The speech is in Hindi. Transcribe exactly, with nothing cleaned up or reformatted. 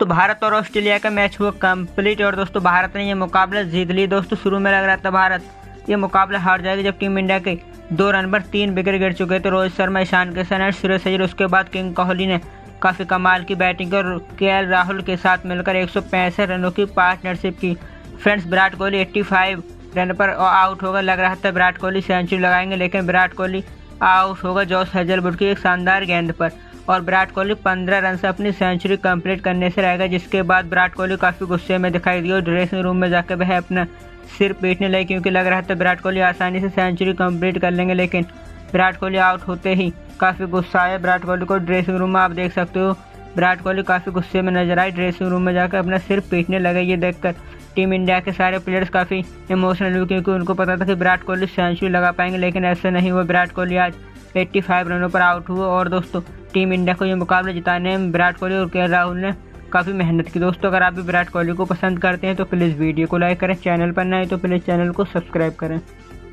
दोस्तों भारत और ऑस्ट्रेलिया का मैच हुआ कंप्लीट और दोस्तों भारत ने ये मुकाबला जीत ली। दोस्तों शुरू में लग रहा था भारत ये मुकाबला हार जाएगी, जब टीम इंडिया के दो रन पर तीन विकेट गिर चुके थे। रोहित शर्मा, ईशान किशन और श्रेयस अय्यर। उसके बाद किंग कोहली ने काफ़ी कमाल की बैटिंग की और के राहुल के साथ मिलकर एक सौ पैंसठ रनों की पार्टनरशिप की। फ्रेंड्स, विराट कोहली पचासी रन पर आउट होगा। लग रहा था विराट कोहली सेंचुरी लगाएंगे, लेकिन विराट कोहली आउट होगा जॉस हेजलवुड की एक शानदार गेंद पर और विराट कोहली पंद्रह रन से अपनी सेंचुरी कंप्लीट करने से रह गए। जिसके बाद विराट कोहली काफ़ी गुस्से में दिखाई दिए और ड्रेसिंग रूम में जाकर वह अपना सिर पीटने लगे, क्योंकि लग रहा था विराट कोहली आसानी से सेंचुरी कंप्लीट कर लेंगे। लेकिन विराट कोहली आउट होते ही काफ़ी गुस्सा आया विराट कोहली को। ड्रेसिंग रूम में आप देख सकते हो विराट कोहली काफ़ी गुस्से में नजर आए, ड्रेसिंग रूम में जाकर अपना सिर पीटने लगे। ये देखकर टीम इंडिया के सारे प्लेयर्स काफ़ी इमोशनल हुए, क्योंकि उनको पता था कि विराट कोहली सेंचुरी लगा पाएंगे, लेकिन ऐसा नहीं हुआ। विराट कोहली आज पचासी रनों पर आउट हुए और दोस्तों टीम इंडिया को ये मुकाबला जिताने में विराट कोहली और के राहुल ने काफ़ी मेहनत की। दोस्तों अगर आप भी विराट कोहली को पसंद करते हैं तो प्लीज़ वीडियो को लाइक करें, चैनल पर नए तो प्लीज़ चैनल को सब्सक्राइब करें।